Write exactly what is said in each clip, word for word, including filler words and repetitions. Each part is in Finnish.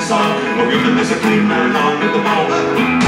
sun. Och guden är så kvinnan on with the ball.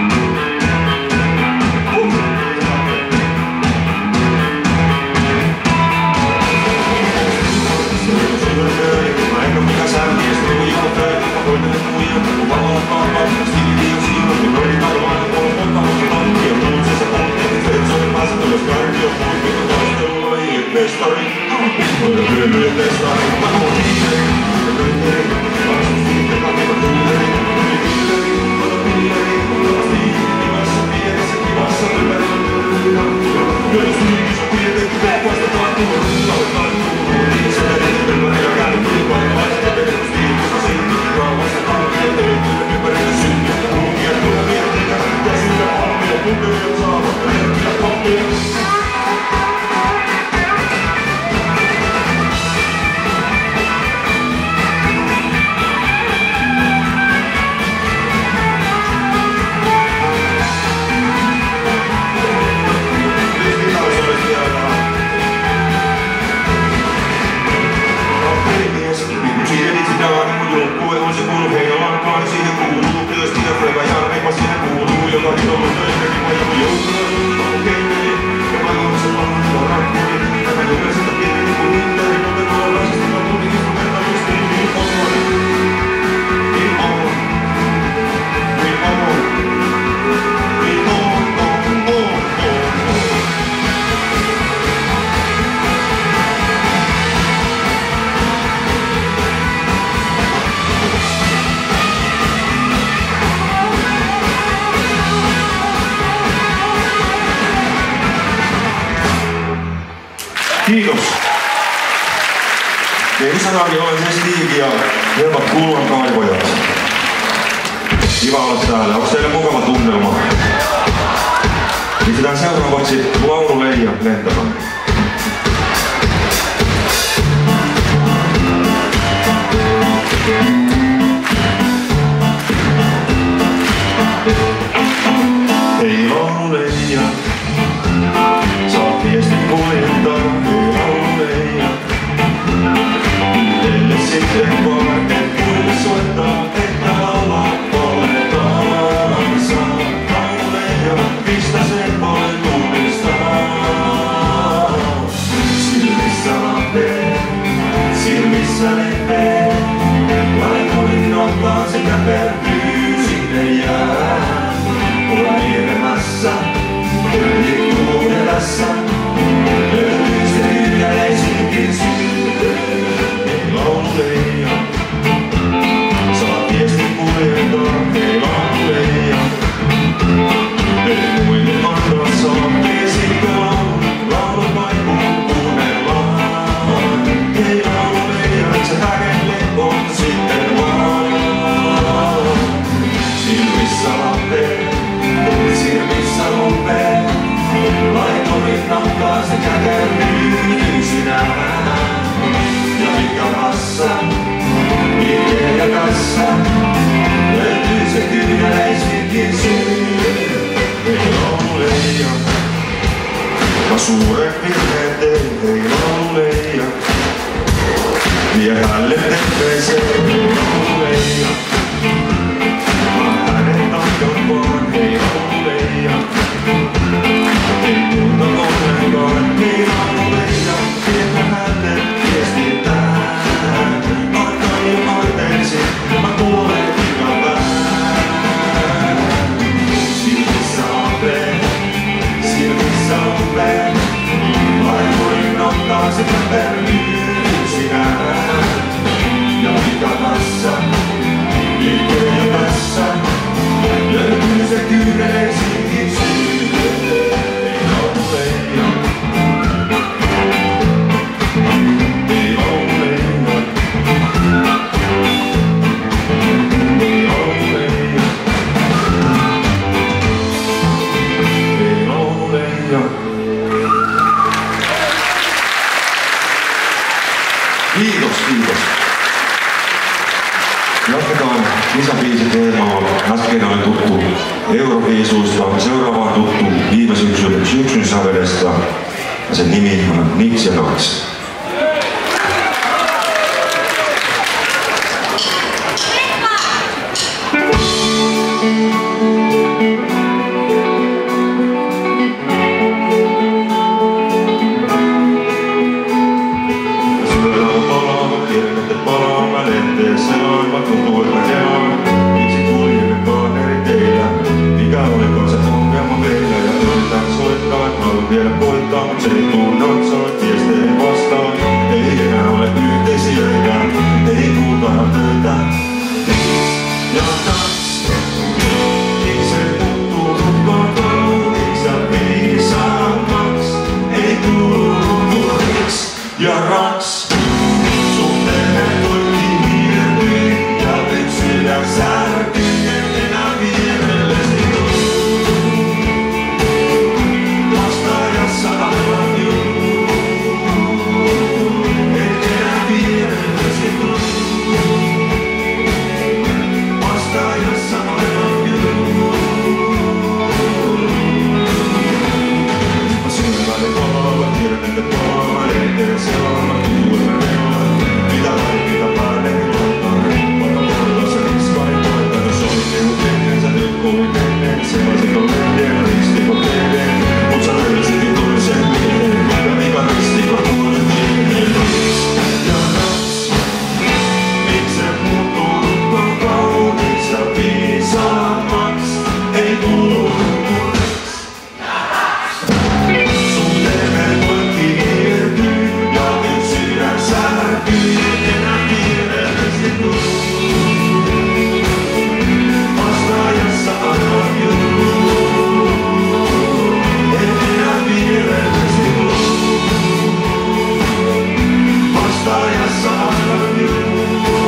Kiitos. Ja isänäkin olen se Stig ja helmat kullankaivojat. Kiva olla täällä. Onko teille mukava tunnelma? Pistetään seuraavaksi laululeija lentämään. Hei laululeija, saat viestin kuljettaa. Hei laululeija, yhdelle sitten vaan et muille soittaa, että laulaa oletaan saa. Laululeija, pistä sen puolen uudestaan. Silmissä lampee, silmissä lepee, laitoin nottaa sekä pertyy sinne jää. Ollaan vieremässä, liikkuu elässä, löytyy se hiljaleisinkin syy. Hei laululeija, saat viestin kuljettaa. Hei laululeija, ei muille antaa saa. Tiesikö laulu, laulu vain kun kuunnellaan. Hei laululeija, et sä häkelle on sitten vaan. Silmissä lampee, silmissä lompee, laitoin nampaa sekä kertyy sinään. Ja mikä kassa, liike ja kassa, löytyy se kyyneleisvinkin syy. Hei laululeija, mä suuren virheen tein. Hei laululeija, vie hänelle terveeseen. Hei laululeija, hänen tahdon vaan. Hei laululeija, ei muuta ollenkaan. Hei laululeija, viekö hänelle viestintään. Anna jo anteeksi, mä kuolen pikapäin. Silmissä lampee, silmissä lampee, laitoin ottaa sekä pertyy sinään. Ja mikä kassa, liikkuu jo tässä, löytyy se kyyneisinkin syy. Ei laululeija, ei laululeija, ei laululeija, ei laululeija. Kiitos, kiitos. Jatketaan lisäbiisin teemalla. Äsken oli tuttu Euroviisuista, seuraava on tuttu viime syksyn, syksyn sävelestä. Ja sen nimi on Miksi ja kaksi. sellaiset on vielä ristikokeiden. Mut sä löysit toisen miehen, ja mikä ristiko toinen miehen. Ja naps, miks se muuttunut on kaunis ja viisaamaks, ei tullut uudeks. Sun teemme poikki irtyy, ja nyt sydän särkyy, enää kiireellisesti tuu. Vastaajassa I love you, enää kiireellisesti tuu. Vastaajassa I love you.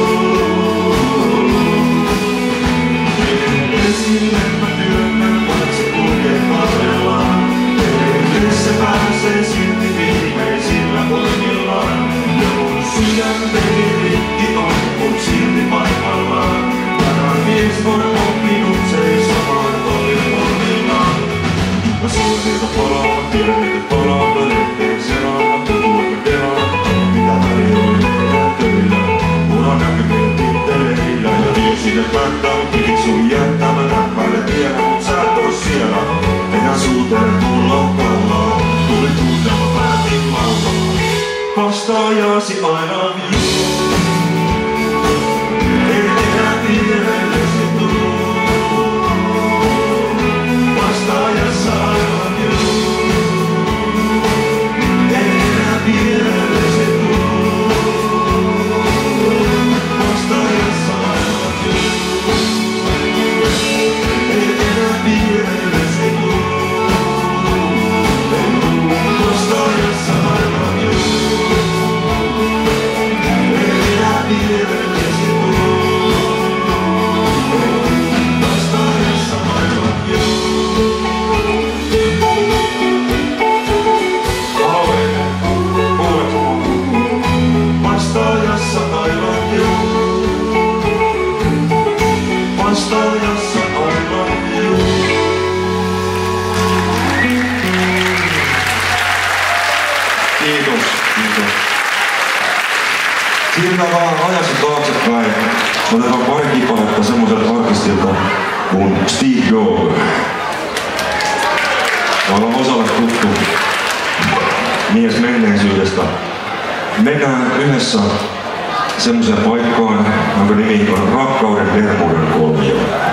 Esille mä työnnän, vaikka se kulkee kaarellaan. Se pääsee silti viimeisillä voimillaan. Ja mun sydän vei rikki on, mut silti paikallaan. Tänään mies on oppinut seisomaan voimillaan. Mä suosilta palaan, tiedän nyt palaan, lehteen selaan. Tuolla kelaan, mitä tarjoin töillä. Mun on näkymien titteleillä. Ja viesille päättää, mut sun jättää. Mä näppäilen vielä, mut sä et oo siellä. Enää suuteen tulla kallaa. Tuli tunnelma, päätin laulaa. Vastaajasi I love you. Ei enää kiireellisesti tuu. Vastaajassa I love you. Ei enää kiireellisesti tuu. Vastaajassa I love you. Ei enää kiireellisesti tuu. Vastaajassa I love you. Ei enää kiireellisesti tuu. Vastaajassa I love you. Aloite, kuulet mun. Vastaajassa I love you. Vastaajassa I love you. Kiitos, kiitos. Siirrytään vähän ajassa taaksepäin. Otetaan pari kipaletta semmoiselta artistilta kuin Steve Jobs. Me ollaan osalle tuttu mies menneisyydestä. Mennään yhdessä semmoiseen paikkaan, jonka nimi on Rakkauden Bermudan kolmio.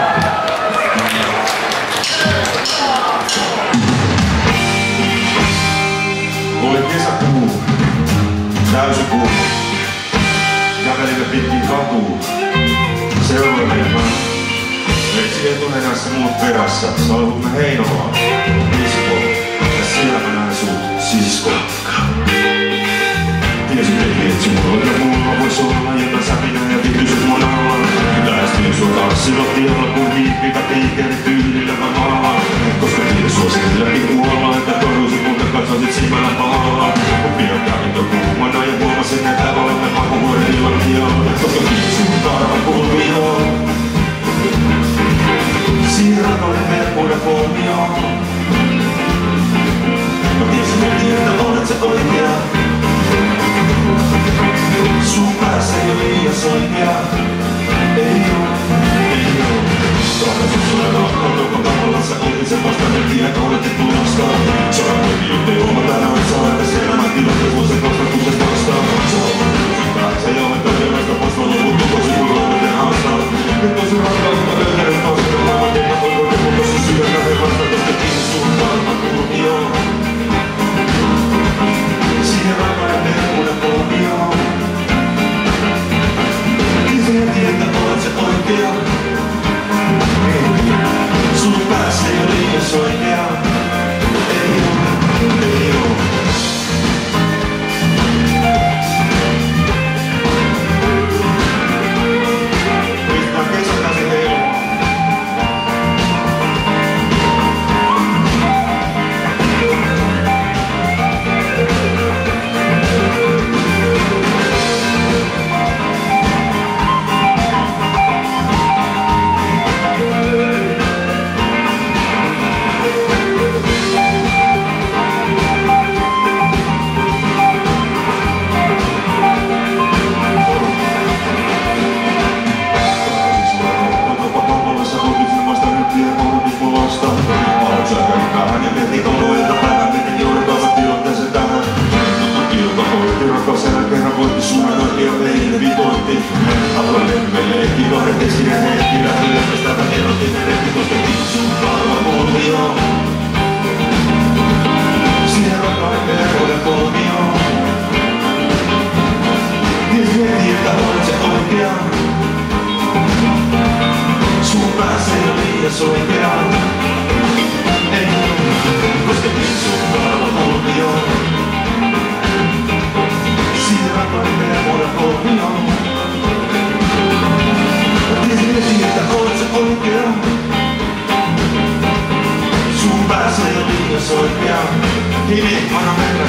Oli kesäkuu, täysikuu. Kävelimme pitkin katua. Seuraavana mä etsin etunenässä muut perässä. Saavumme Heinolaan, Isko. Ja siellä mä näin sun sisko. Tiesin heti, et sulla oli mulla vois olla jotain säpinää ja vihtyiset mun alla. Lähestyin sua tanssilla tiellä, kun hiipivät liikkeelle tyylillä mä maalaan. Koska tiedä suosin läpi kuollaan, että torjuisit muuta katsoisit silmällä pahallaan. Kun pian kävin ton kuumana ja huomasin, että olemme makuvuoden illantialla. Koska tiesin mun tarvan kulmioon. Siirran oli Bermudan kolmioon. Mä tiesin heti, että olet se oikea. Sun päässä ei oo liian soikea. Ei oo, ei oo. Takaisin sulle rakkautta, kun tavallaan sä olit sen vasta heti ja kohdatti tunnastaa. Sodan poikin juttu oma tänään saa, että siellä mä tilanteessa vuosien kasvatuksesta vastaan. Se on sun päässä ja olet tarjoista pois, mä loput kokosi kun luovuteen haastaa. Nyt on sun rakkautta löytänyt toisen, mä mä tiedän voin mutta sun sydäntä he vasta, koska kiinni sun maailman kulmioon. Siihen rakkauden Bermudan kolmioon. Tiesin heti, että olet se oikea. Sun päässä soi pian. Kimi, anna mennä.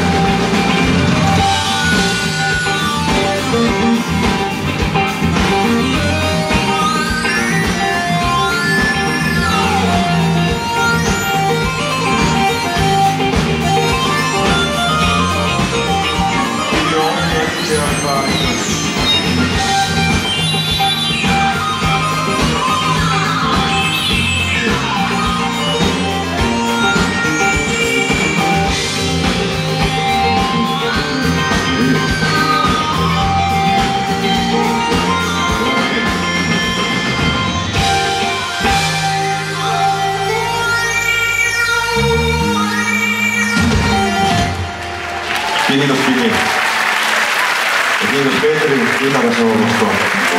Kiitos Kimi. Ja kiitos Petri kitarasoulusta.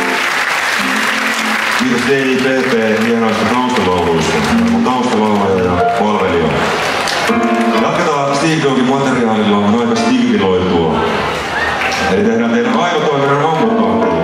Kiitos D I P P hienoista taustalauluista. Mun taustalauluja ja palvelijoita. Jatketaan Steve Dogin materiaalilla on aika stiiviloitua. Eli tehdään teidän aivotoiminnan ammuttaa.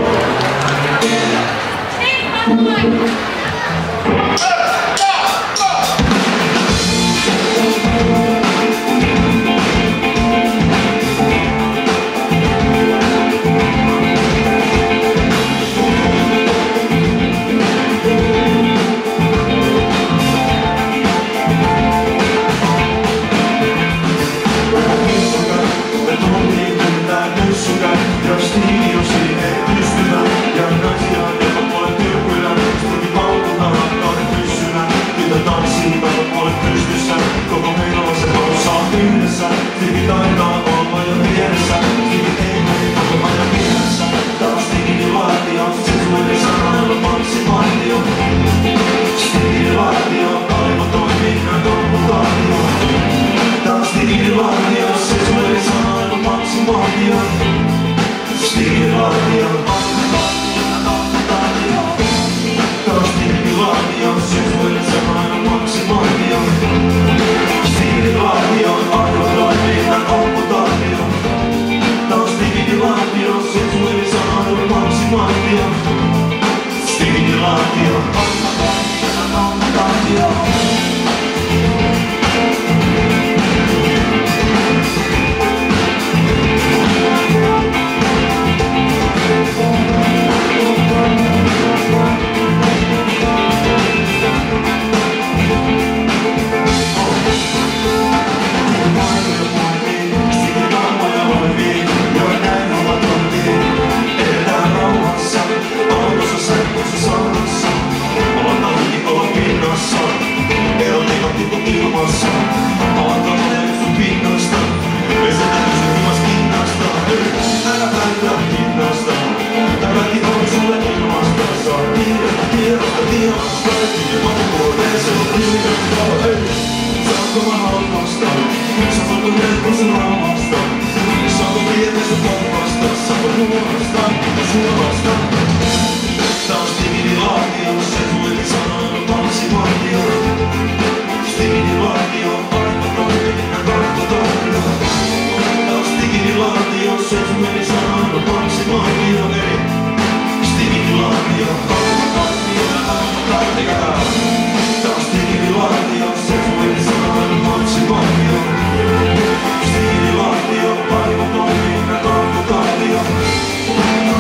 Stiililaatio, aivotoiminnan amputaatio.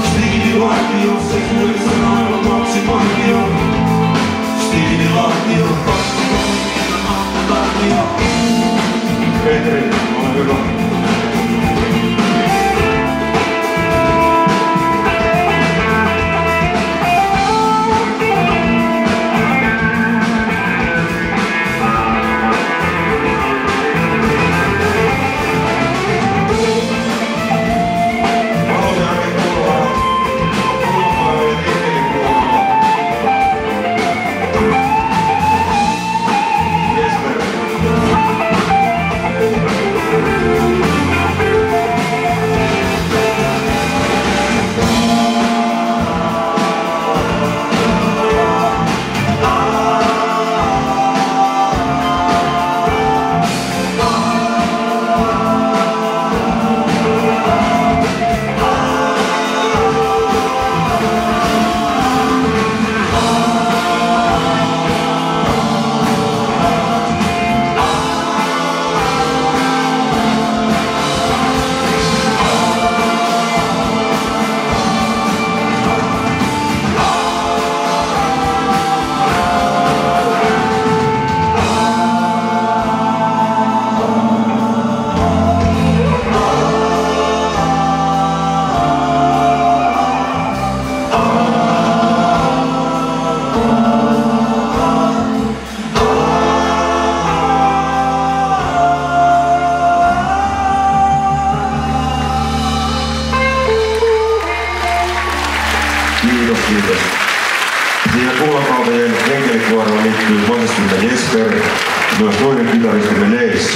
Jesper, myös toinen kitaristimme Leessi.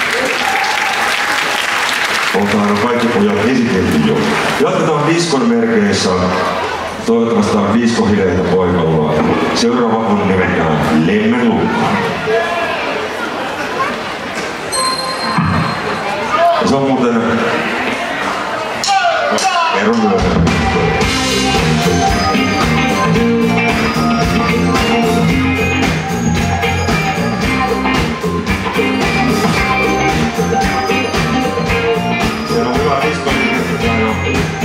Oltaan kaikki pojat esitelty jo. Jatketaan diskon merkeissä. Toivottavasti on diskohileitä poikalla. Seuraava on nimeltään Lemmenlukko. Ja se on muuten... Kerron myöhemmin. Siellä on hyvä disko, niin jo.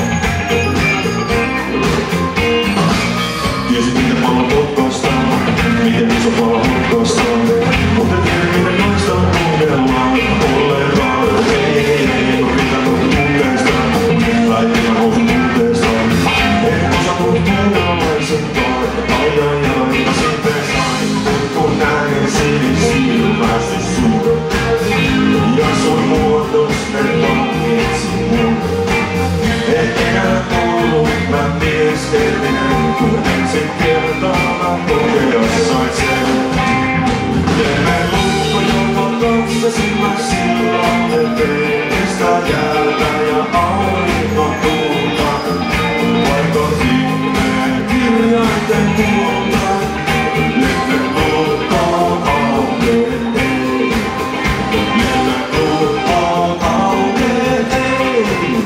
Tiesit miten pallo potkaistaan, miten iso pallo hukkaistaan. Mutta tiedät miten noista kuunnellaan ollenkaan. Ei, ei, ei, ole pitänyt tunteistaan. Lähtivän housun tunteistaan. En osannut kuunnellaisenkaan. Ai ai ai, sitten sain. Kun näin sinisilmästi sun. Ja sun muotos ne vangitsi mun. Et enää ollut mä mieskellinen, kun ensin kertaa mä kokea sain sen. Lemmenlukko, jonka kanssasi mä sillalle tein. Kestä jäätä ja auringon tuulta, vaikka himeen kirjainten kulta. Lemmenlukko auke ei, Lemmenlukko auke ei.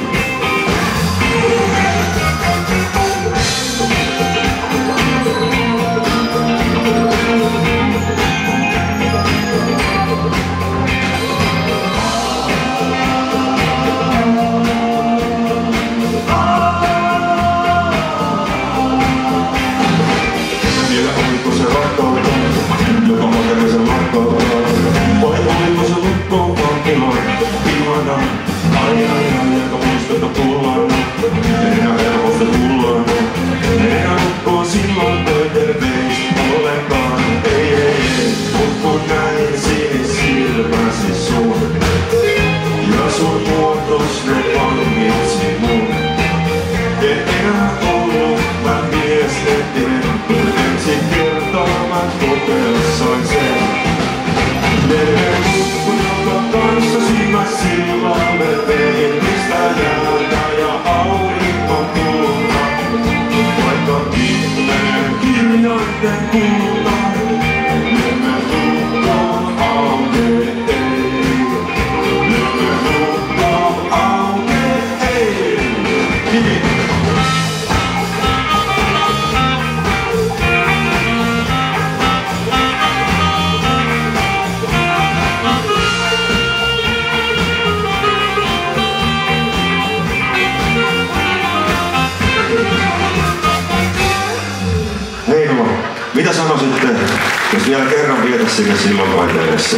Mitä sanoisitte, jos vielä kerran vietä sinne silloin taiteellessa?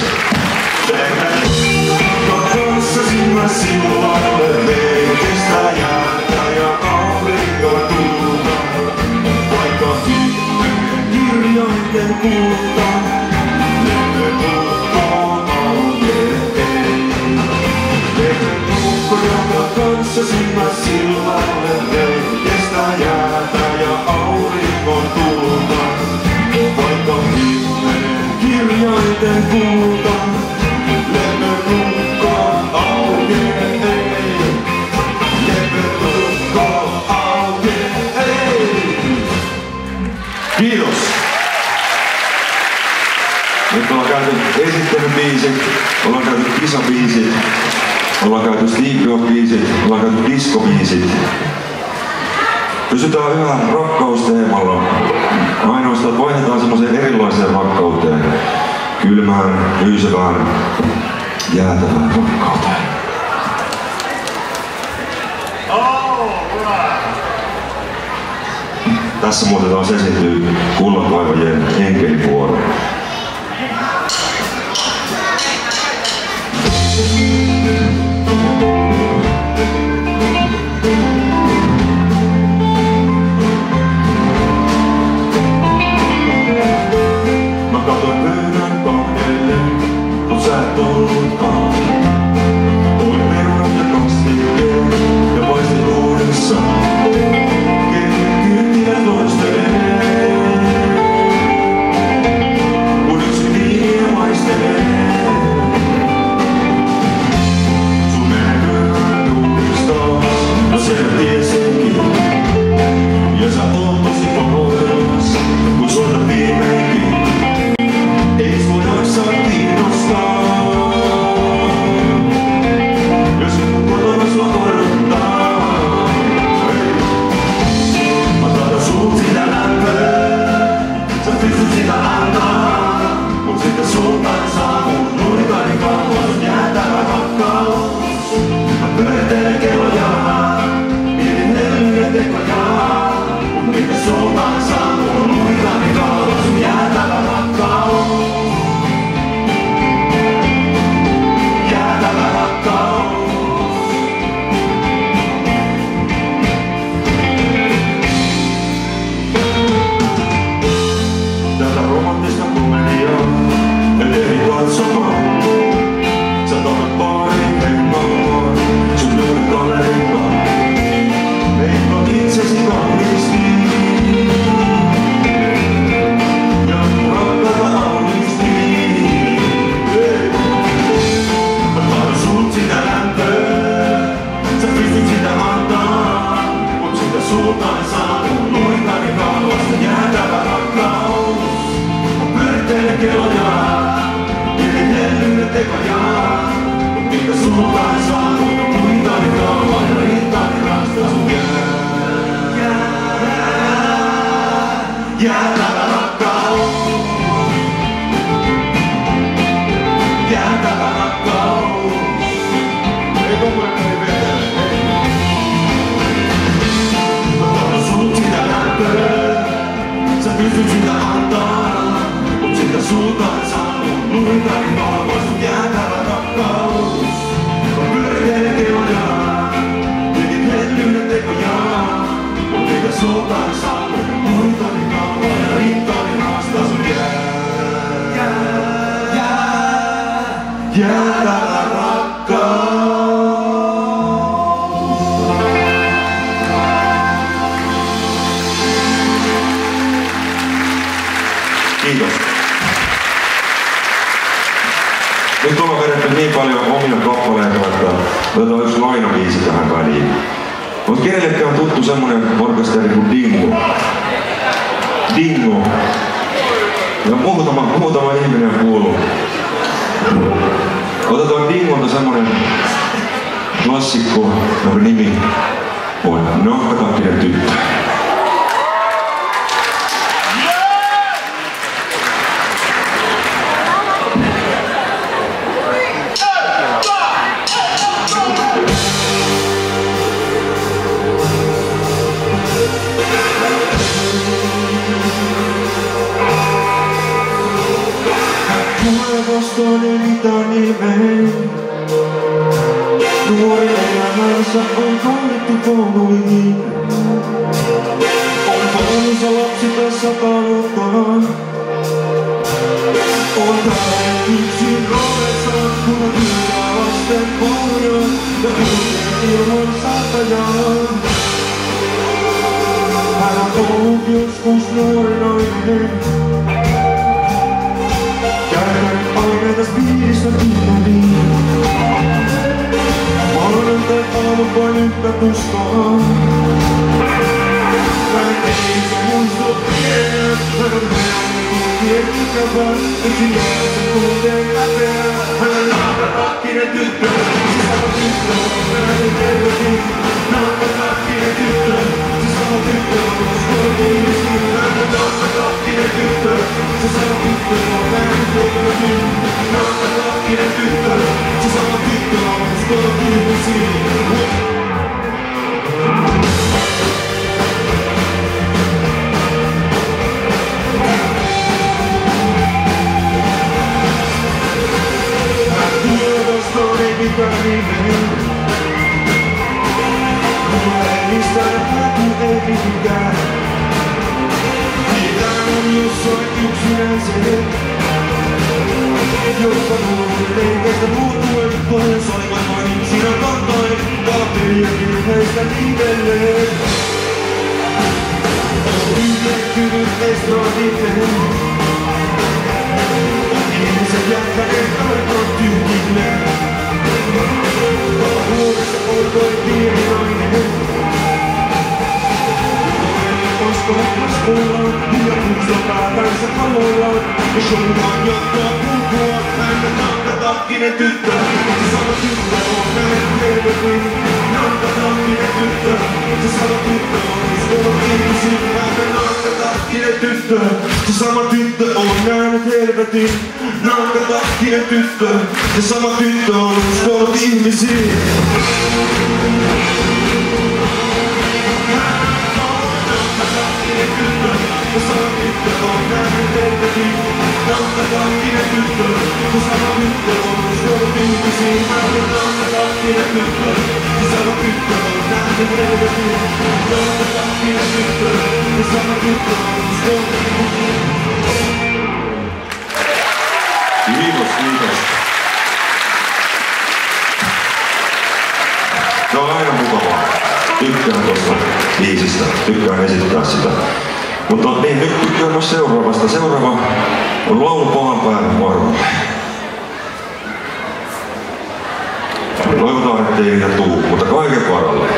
Kanssasi mä sillalle vein, kestä jäätä ja auringon tuulta. Vaikka himeen kirjainten kulta, Lemmenlukko auke ei. Lemmenlukko, jonka kanssasi mä sillalle vein, kestä jäätä ja auringon tuulta. Vaikka himeen kirjainten kulta, Lemmenlukko auke ei. Lemmenlukko auke ei. Kiitos! Nyt ollaan käyty esittelybiisit, ollaan käyty kisabiisit, ollaan käyty Steve Rock-biisit, ollaan käyty diskobiisit. Pysytään yhä rakkausteemalla. Ainoastaan vaihdetaan semmoiseen erilaiseen rakkauteen. Kylmään, hyysevään, jäätävään rakkauteen. Tässä muuten taas esiintyy Kullankaivajien enkelivuoro. Mä katoin pöydän kohdelle, kun sä et ollutkaan. Olin perunat ja kastikkeet ja paistin uudessaan. Kyytiä toistelee. Kun yksi viini tekojaan. Mut mitä sulta en saanut, muitani kauan ja rintani rastas sun jää. Jää täällä rakkaus. Jää täällä rakkaus. Ei tommoinen ei vetele, ei. Mä toivon sut sitä lämpöä. Sä pystyt sitä antaa. Mut sitä sulta en saanut, muitani kauan. Sut jää täällä rakkaus. Mä pyöritelen teojaan. Tekin hellyyden tekojaan. Mut mitä sulta en saanut, muitani kauan. Ja rintani rastas sun jää. Jää täällä rakkaus. Kiitos. Nyt ollaan vedetty niin paljon omia kappaleita, että otetaan yksi lainabiisi tähän väliin. Mut kenellekään on tuttu semmonen orkesteri kuin Dingo? Dingo. Ja muutama, muutama ihminen kuuluu. Otetaan Dingolta semmonen klassikko, jonka nimi on Nahkatakkinen tyttö. Vastoin ilmeen. Nuori elämänsä on koettu kouluihin. On valsa lapsi tässä talonkaan. On täällä yksin ovessa, kun on työtä lasten kouluja ja kulkee ilman saatajaa. Hän on ollut joskus nuori nainen. Aineetas piirissä tunneliin. Maanantai aamu vain yhtä tuskaa. Hän ei se muistu pienä. Hän on helmikuntien ikävä. Yksin jäänsä tunteen läpeä. Hän on nahkatakkinen tyttö. Se sama tyttö on näin tervetin. Nahkatakkinen tyttö. Se sama tyttö on uskon ihmisiin. Hän on nahkatakkinen tyttö. Se sama tyttö on näin tervetin. Nahkatakkinen tyttö. Se sama tyttö on uskon ihmisiin. Joka nuorille tästä muutuen paljon soivan vain sinä kantain kaapia virheistä nivelleen. On yhdektynyt estradille. On ihmiset jättäneet aikaan tyhjille. Huolissa on toi pieni nainen. Koskottas ollaan, ja puusto päätänsä kaloillaan. Ja showmaan jatkaa kulkua, hän on nahkatakkinen tyttö. Se sama tyttö on näin helvetin. Nahkatakkinen tyttö. Se sama tyttö on uskon ihmisiin. Hän on nahkatakkinen tyttö. Se sama tyttö on näin helvetin. Nahkatakkinen tyttö. Se sama tyttö on uskon ihmisiin. Se sama tyttö on näin helvetin. Nahkatakkinen tyttö. Se sama tyttö on uskon ihmisiin. Nahkatakkinen tyttö. Se sama tyttö on näin helvetin. Nahkatakkinen tyttö. Se sama tyttö on uskon ihmisiin. Kiitos, kiitos. Se on aina mukavaa. Tykkään tuosta biisistä, tykkään esittää sitä. Mutta niin, nyt tykkään myös seuraavasta. Seuraava on laulu pahan päivän varmalle. Toivotaan, ettei niitä tuu, mutta kaiken varalle.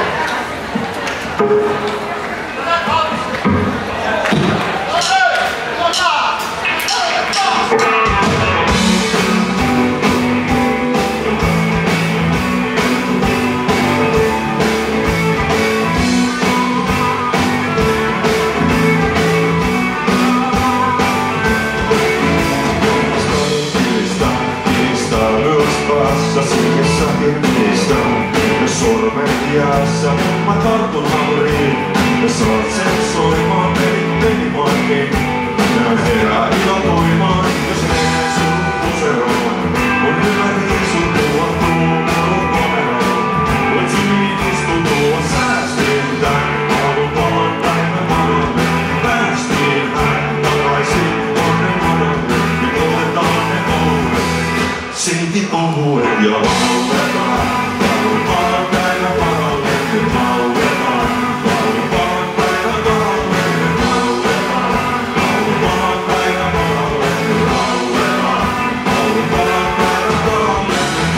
kanssa, mä tartun hauriin. Ja saat sen soimaan peli, pelimarkkiin. Ja herää ilovoimaan, jos menee sun puseroon. On hyvä riisutua tuumaan komeroon. Voit syliin istutua säästiin tän. Haluun palan päivän manalle. Päästiin hän takaisin tonne manalle. Nyt otetaan ne ohuet. Seitin ohuet ja lauletaan. Haluun palan päivän manalle. Nyt lauletaan. Haluun palan päivän manalle. Nyt lauletaan. Haluun palan päivän manalle. Nyt lauletaan. Haluun palan päivän manalle.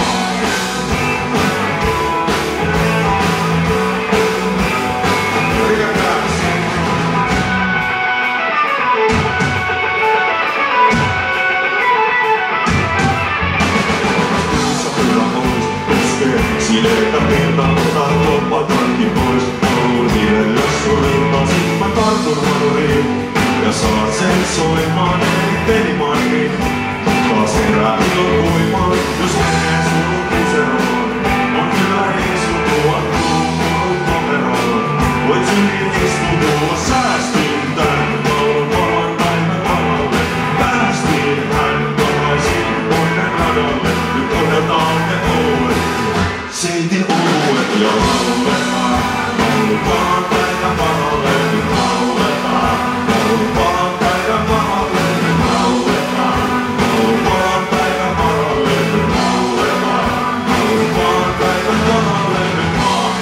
Sileitä pintaan, otan loppatankin pois. Haluun hivellä sun rintasin, mä tartun hanuriin. Ja saat sen soimaan, eli pelimarkkiin. Taas herää ilovoimaan, jos menee sun puseroon. On hyvä riisutua tuumaan komeroon. Voit syliin istutua säästiin tän. Laulun palan päivän manalle. Päästiin hän takaisin poinen radalle. Nyt otetaan ne ouet. Seitin ohuet ja lauletaan. Laulun palan päivän manalle. Nyt lauletaan. Laulun palan päivän manalle. Nyt lauletaan. Laulun palan päivän manalle. Nyt lauletaan. Laulun palan päivän manalle. Nyt maa.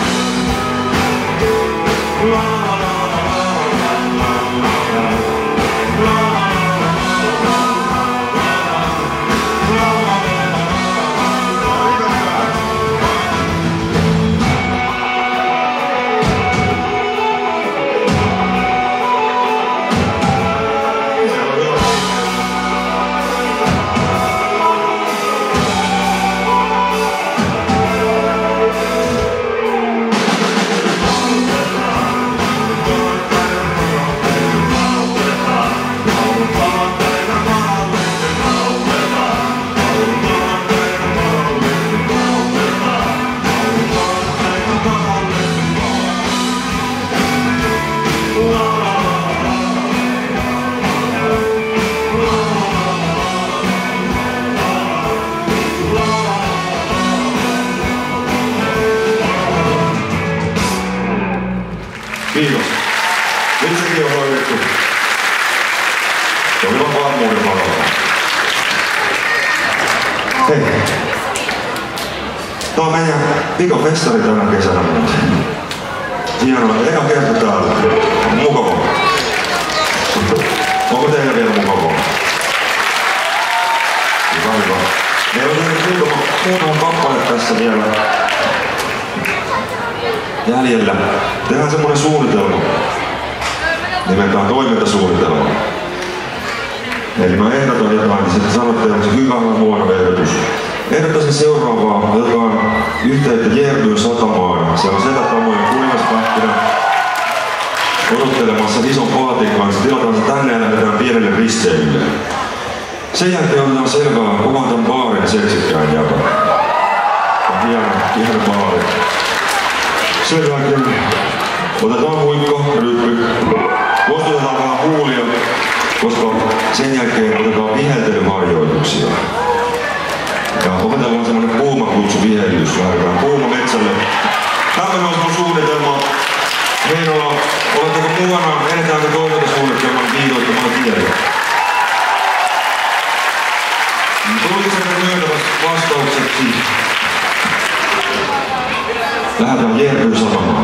La la la la la la la la. Kiitos. Nyt sekin on hoidettu. Se oli vaan varmuuden varalla. Hei. Tää on meidän pikofestari tänä kesänä. Hienoa. Eka kerta täällä. Mukava. Onko teillä vielä mukavaa? Hyvä, hyvä. Meillä on muutama, muutama kappale tässä vielä jäljellä. Tehdään semmonen suunnitelma. Nimeltään toimintasuunnitelma. Eli mä ehdotan jotain, niin sitten sanotte, onko se hyvä vai huono ehdotus. Ehdottaisin seuraavaa, otetaan yhteyttä Järvyn satamaan. Siellä on setätamojen kuningaspähkinä odottelemassa ison paatin kanssa. Tilataan se tänne ja lähdetään pienelle risteilylle. Sen jälkeen otetaan selvää, kuvan tämän baarin seksikkään jakaa. Hieno, hieno baari. Sen jälkeen otetaan muikko, ryppy, kostutetaan vähän huulia, koska sen jälkeen otetaan viheltelyharjoituksia. Ja opetellaan semmonen kuumakutsu vihellys, lähdetään kuuma metsälle. Tämmönen on sun suunnitelma. Heinola, oletteko mukana? Edetäänkö toimintasuunnitelman viitoittamalla tiedä? Tulkisemme myöntävät vastaukseksi. Lähdetään Järvyn satamaan.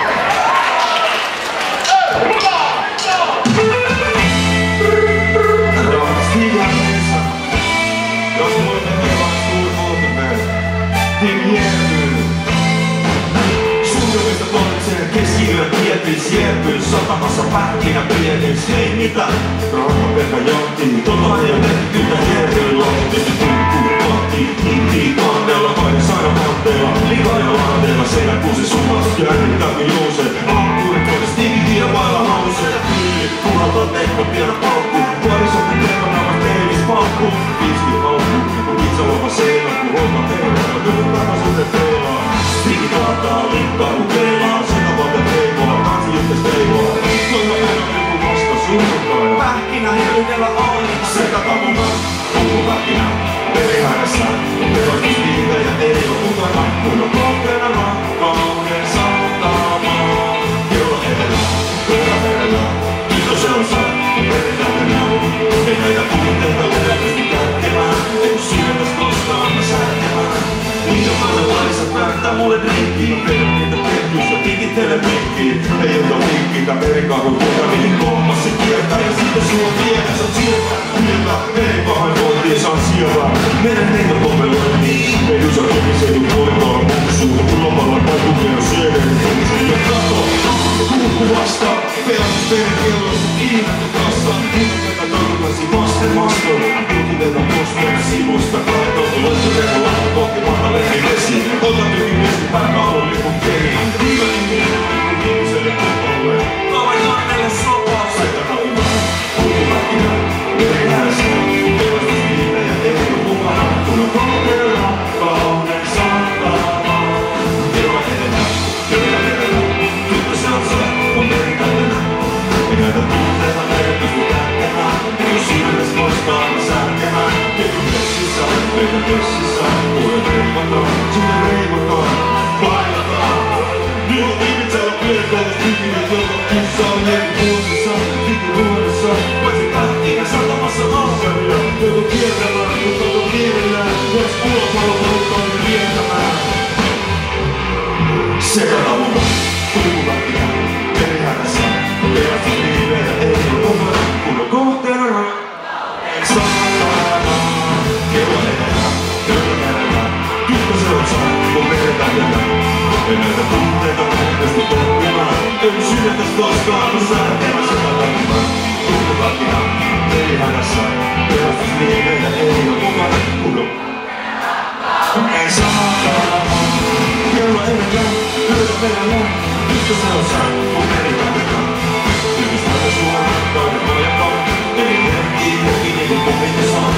Keskiyön tietyis Järvyn satamassa pähkinä pienys. Hei mitä? Rahapelkä johti. Tota ei oo tehtyä Järvyn lohti. Tunkuu kohti. Intii kannella. Toinen saada manteella. Likaina lanteella. Seinäkuusi sumas. Järvittä kuin juuse. Aakkurit todes tikikiä vailla nousee. Tyyli. Puhaltaa tekko pienä paukku. Puolisotti tekon aivan teilis paukku. Viski paukku. Kun itse loppa seinä. Kun homma tehdään. Tyhjä takaisin te peilaa. Tiki taataa linkkaa kun keilaa. koskaan mä särkemään. Ilman vaisat päättää mulle drinkkiin. Mä vedän niitä ketjussa, tikittelen mikkiin. Ei ota mikkiin, tää verikahvon kuka mihin kommas se kiertää. Ja sitten sulla vielä, sä oot sieltä. Hyvä, ei pahoinvointiin, saan sielää. Menen heitä pomelointiin. Medusa komiseidun voimaa muksuun. Kulomalla paikukien syöden. Ja kato, kuukku vasta. Pelastusperkellos, kiinattu kassa. Tätä torpasi vasten maston. Tukiteta posteen sivusta. Kaatoutu loittureilla lappu kohti matalehti vesi. Ota tykin vesi pää kaulun lipun keriin. Hyvälin mieleen ihmiselle kupalle. Kavai kannelle sopaa. Setä raivaa, kulkuväkinä, verihäissä. Pelastusviinejä ei ole mukana. Kun on kohdella, kaunen saattaa. Terva edellä, köyhä edellä. Tyttö se on se, on verikätenä. Ei näitä tunteita meidän pysty kätkemään. Ei sydämes koskaan mä särkemään. Ketun pessissä, meidän pessissä. Kuule reivataan, sinne reivataan. Pailataan. Nyt on ihmisellä piirkoitus tykinen, joka kissa on eri kuusissa. Tiki ruodessa, paitsi pähkinä satamassa alkaria. Joutu kiertämään, mutta on kielellään. Jos ulopallo halutaan niin vietämään. Sekatavulla, kulkuväkinä, verihädässä. Pelastusviivejä ei ole mukana, kun on kohteena saatana. Kello edellä, köyhä kädellä. Tyttö se on saa, kun verikätenä. Ei näitä tunteita pysty toppimaan. Ei sydäntäs koskaan, kun särkemään sekatavulla. Kulkuväkinä, verihädässä. Pelastusviivejä ei ole mukana, kun on ei saatana. Kello edellä, köyhä kädellä. Tyttö se on saa, kun verikätenä. Yhdistää suoraan, toinen pojakaan. Ei merkkii, jokin niin kuin mitä saa.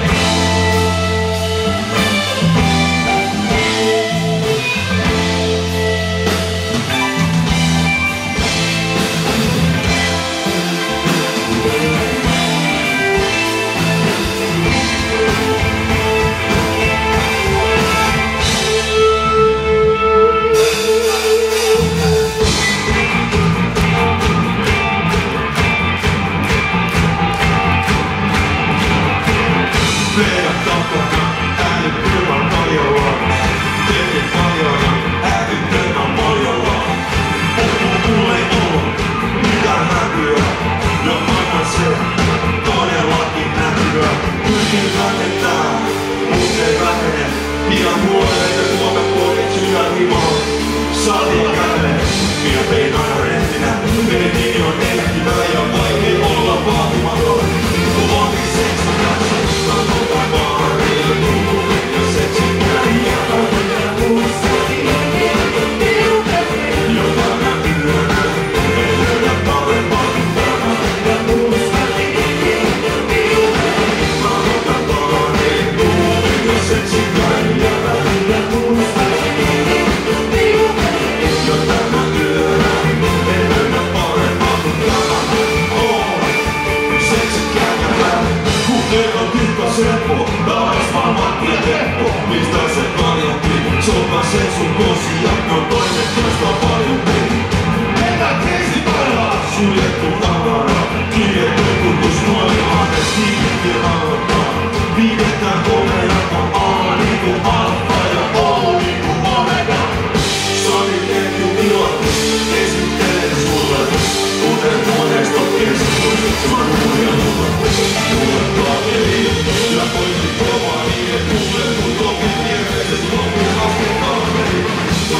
Vedä takana, äänet ilman paljolla. Tekin paljona, äätyttömän paljolla. Puhuu mulle ei oo mitään näkyä. Ja annan se todellakin näkyä. Pyrkin vähentää, mut ei vähene. Pidän huoleita tuota kodin sydänhimoon. Salin kävelee, minä tein aina rehtinä. Meidän nimi on ehtivä ja vaikea olla vaatimaton. Kuvakin seksi kanssa. Seppo, taas maailman kyllä teppo. Mistä se kaljanti? Sopa se sun kosia, no toiset joista on paljon peli. Mitä kriisi palaa? Suljettu tavara, kiinni kutus noin annes kiinni rahoittaa. Viidetään komeata A niinku alfa ja O niinku omega. Sani ketju tilattu, esittelen sulle. Kuten monesta keskustelusta, se on mulia mulla. Mulle kaapeli. Ja poisti kovaa niin, et kuule mun kopin viereiset kopin asken kaapeli.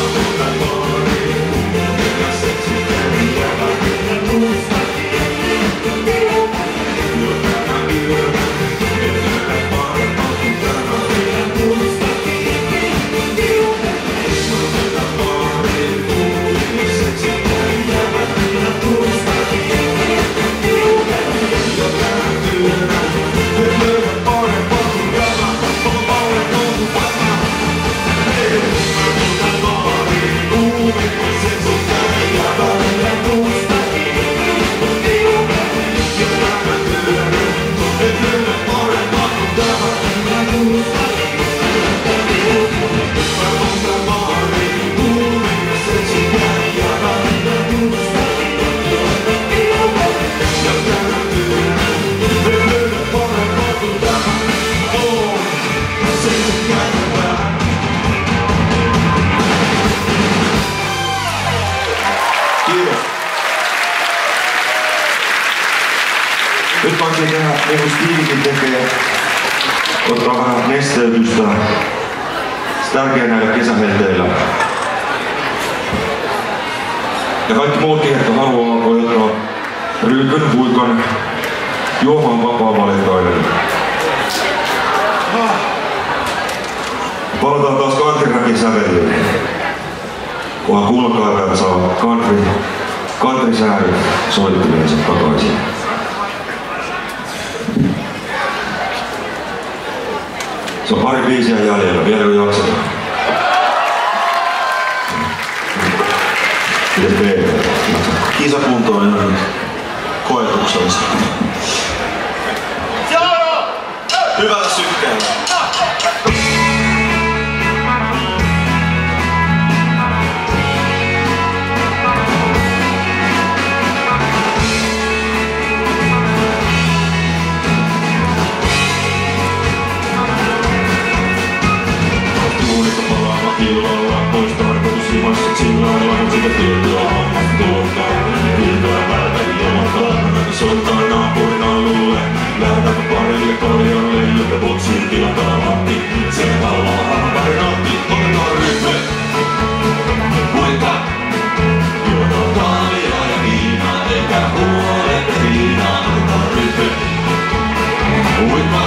voitaisiin tehdä niin kuin Stevekin tekee. Ottaa vähän nesteytystä. Se tärkeää näillä kesähelteillä. Ja kaikki muutkin, jotka haluaa, voi ottaa Ryypyn, Huikan, juomaan vapaa-valintoinen. Palataan taas country-rapin sävelyyn. Kunhan kulkaajat saa country, country-säädöt soittimensa takaisin. Se on pari biisiä jäljellä, vielä kun jaksetaan. Mites B? Kisakunto on ihan nyt koetuksellista. Hyvällä sykkeellä. Tuulista palaava illalla, pois tarkoitus himassa chillalla, sitä työtä hommat tuottaa. Pyytää välttäin ilmoittaa, soittaa naapurin alulle. Lähdetäänkö parille kaljalle, joka boksiin tilataan vahti. Se haluaa pari natti, otetaan ryhmä. Kuinka? Juodaan kaljaa ja viinaa, eikä huoletta viinaa, otetaan ryhmä. Kuinka?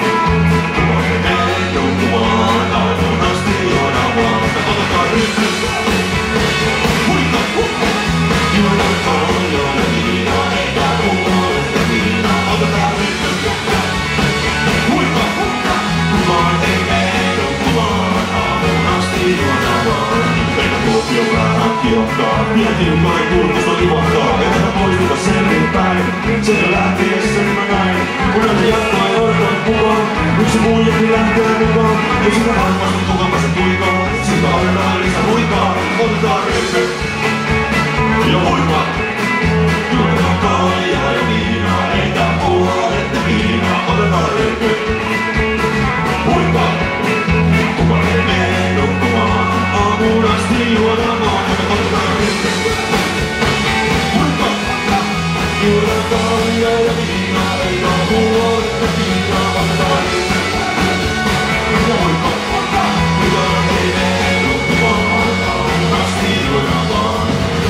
Ei nukkumaan, alkuun asti juodaan vaan, otetaan ryhmä. Kuinka? Juodaan kaljaa ja viinaa, eikä huoletta viinaa, otetaan ryhmä. Kuinka? Kukaan ei mene nukkumaan, alkuun asti juodaan vaan. Eikä tuokio vähän kiottaa, mietin pari kurkusta livahtaa, eikä poistuta selvinpäin. Sieltä lähtiessä mä näin, kun näitä jatkaa ja orkaan mukaan. Yksi muijakin lähtee mukaan, ei sitä varmasti kukapa se tuikaa. Sitä aletaan lisää huikaa, otetaan ryhmä. Ja huikaa. Juodaan kaljaa ja viinaa, eikä huoletta viinaa, otetaan ryhmä. Huikaa. Kukaan ei mene nukkumaan, aamuun asti juodaan vaan, otetaan ryhmä. Huikaa. Juodaan kaljaa ja viinaa, eikä huoletta viinaa, otetaan ryhmä. Ja huikaa. Kukaan ei mene nukkumaan, aamuun asti juodaan vaan.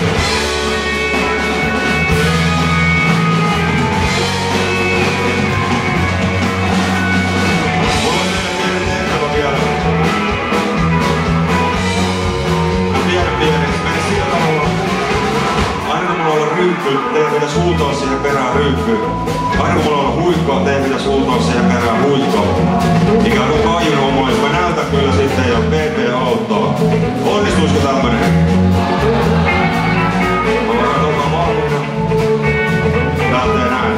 Teidän pitäis huutaa siihen perään ryyppy. Aina kun mulla on huikka, teidän pitäis huutaa siihen perään huikka. Ikään kuin kaiun homois. Mä näytän kyllä sitten ja P P auttaa. Onnistuisiko tämmönen? Mä voidaan tuolta valvona. Lähtee näin.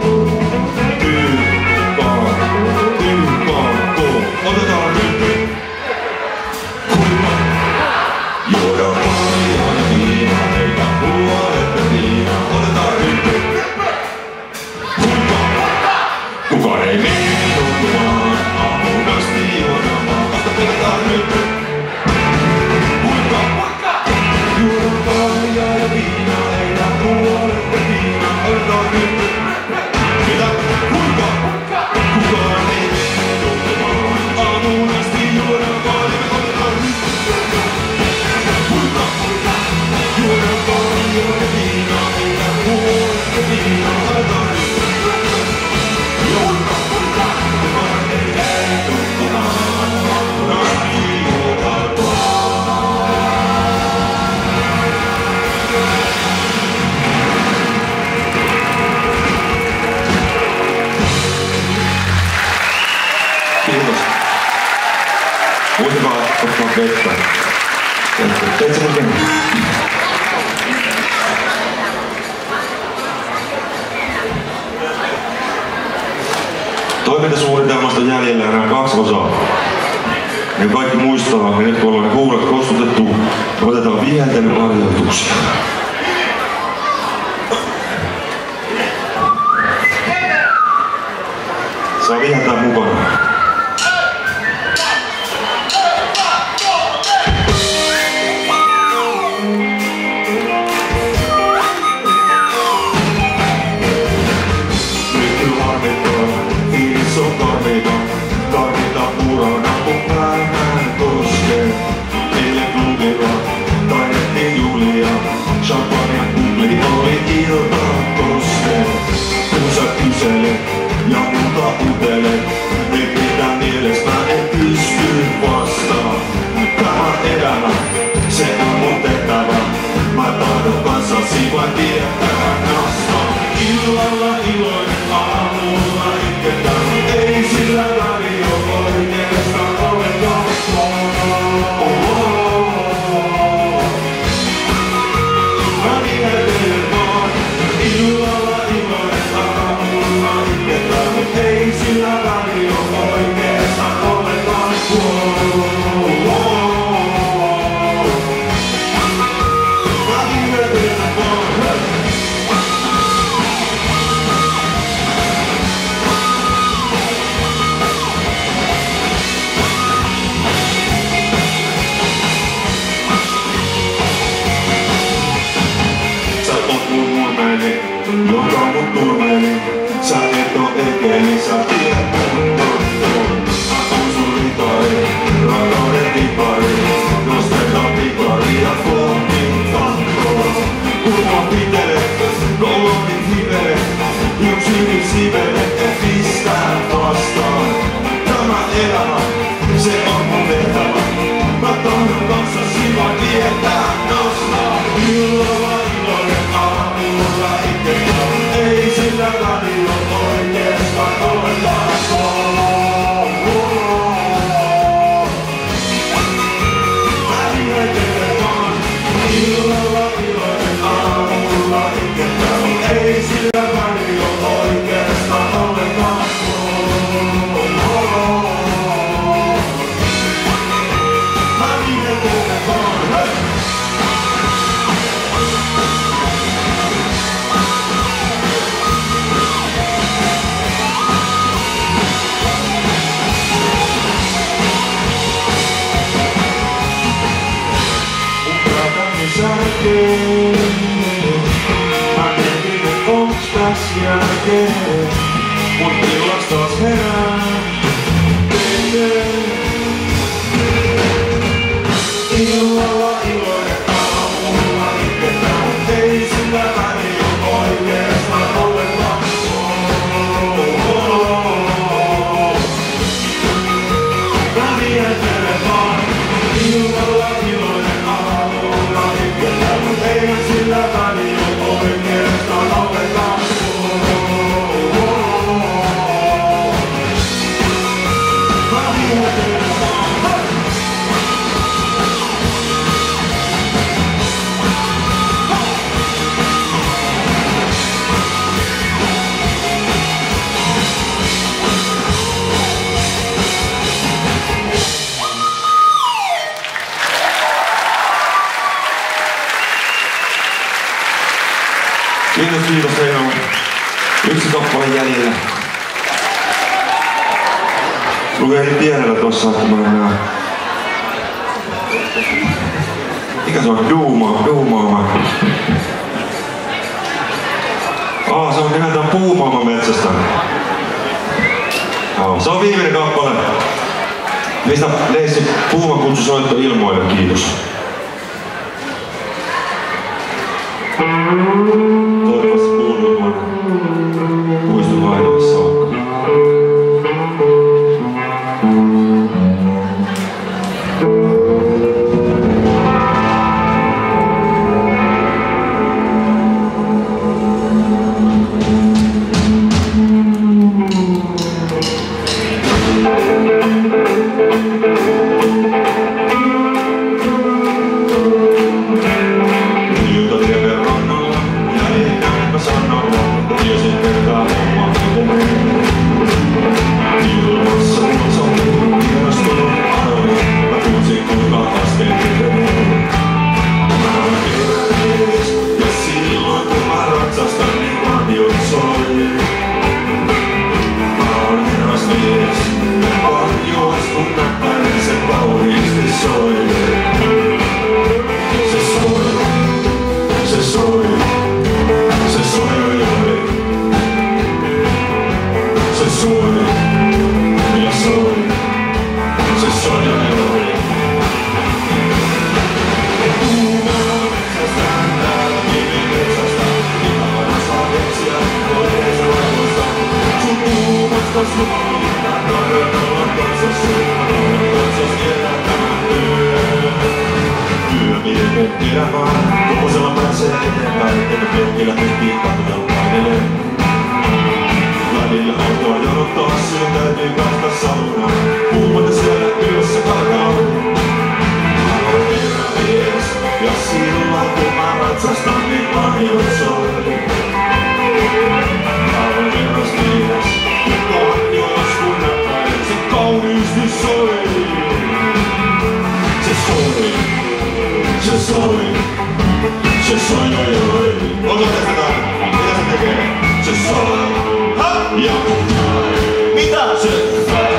Tyykka, tyykka, tuu. Otetaan ryyppy. Huikka. Juodaan kaljaa ja viinaa, eikä huoletta viinaa. Otetaan ryhmä. Huikka. Kukaan ei mene nukkumaan, aamuun asti juodaan vaan. Otetaan ryhmä. Huikka. Juodaan kaljaa ja viinaa, eikä huoletta viinaa. Otetaan ryhmä. Mitä? Huikka. Kukaan ei mene nukkumaan, aamuun asti juodaan vaan. Otetaan ryhmä. Huikka. Juodaan kaljaa ja viinaa, eikä huoletta viinaa, otetaan ryhmä. Ja huikka. Kukaan ei mene nukkumaan, aamuun asti juodaan vaan. Kiitos. Muistakaa ottaa vettä. Teet sen oikein? Toimintasuunnitelmasta on jäljellä enää kaksi osaa. Ne kaikki muistaa, ja nyt kun ollaan ne huulet kostutettu, otetaan viheltelyharjoituksia. Saa viheltää mukana. tietää nostaa. Illalla iloinen aamulla itkeä. Ei sillä radio oikeastaan ole kasvaa. Mä ihmettelen vaan. Illalla iloinen aamulla itkeä. Ei sillä radio oikeastaan ole kasvaa. Mä ihmettelen vaan. Hei! Mä mietin, et onks täs jälkeen, mut illas taas herää. Illalla iloinen aamulla itketään, ei sillä radio oikeastaan ole kasvaa. Mä miettelen vaan, illalla iloinen aamulla itketään, ei sillä radio oikeastaan ole kasvaa. Mä miettelen vaan, hei! Kiitos, kiitos. Meillä on yksi kappale jäljellä. Lukehdin pienellä tossa, että mä en näe. Mikä se on? Duumaa, duumaama. Aa, se on nimeltään Puumaama metsästä. Joo, se on viimeinen kappale. Mistä Leissi Puuma kutsu soitto ilmoille, kiitos. Toivottavasti kuuluu tuon puiston laidalle saakka. Tuollaisella pääsee eteenpäin, eikä pelkillä tehtiin kattelupainelee. Välillä autoa jonottaa, syön täytyy päästä saunaan. Puhumatta siellä työssä karkaan. Mä oon erämies, ja silloin kun mä ratsastan, niin lahjoit soi. Mä oon eräsmies, ja lahjois kun näpäin, se kauniisti soi. Se soi. Se soi, se soi, oi, oi. Onko testataan? Mitä se tekee? Se soi. Ha! Ja mitä se soi?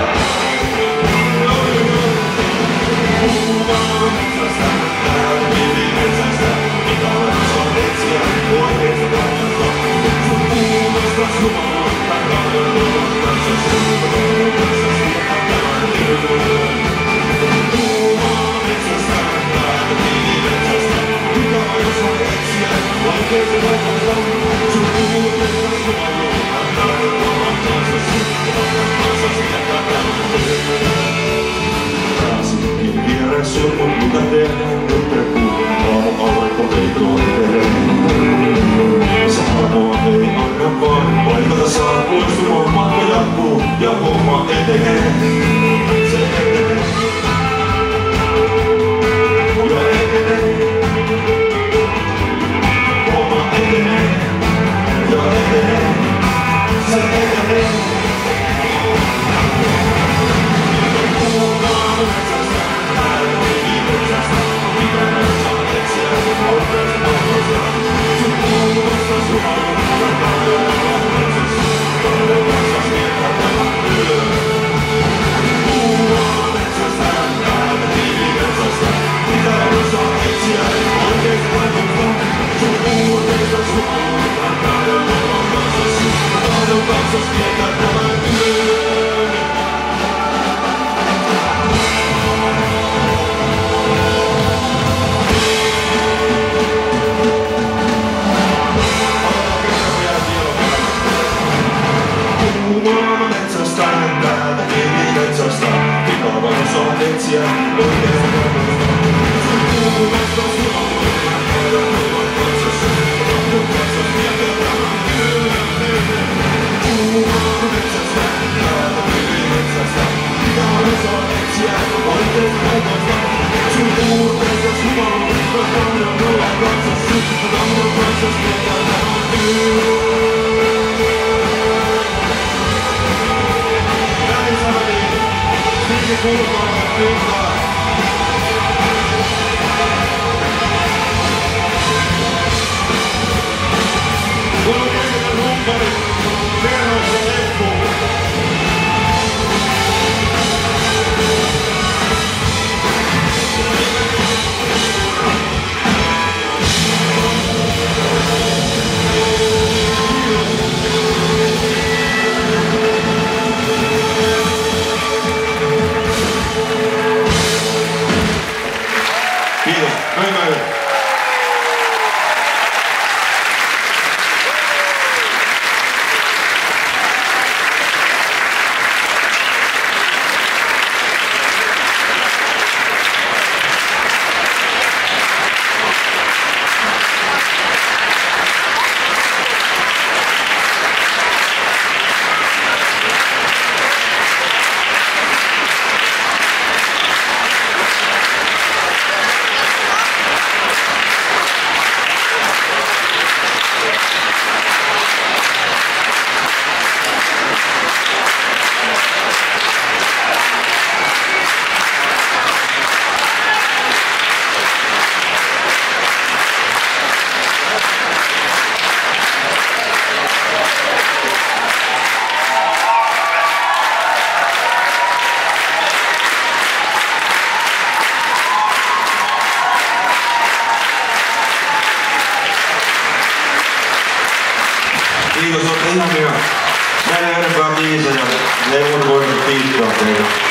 Puhutaan metsästä, täällä piti metsästä. Mitä olemassa on etsiä, oikeesti kannasta. Sun puhumasta suolta, kannattaa kanssa suolta. Kanssa sieltä tämän työn. Puhutaan metsästä, täällä piti metsästä. Mitä olemassa on etsiä, oikeesti kannasta. Sun puhumasta suolta, kannattaa kanssa suolta. Kanssa sieltä tämän työn. Pääsinkin vieressä, mut mitä tehdään, nyt te kuuluu. Kiitos, olette ihania. Näin enempää biisejä. Ei muuta voi kiittää teitä.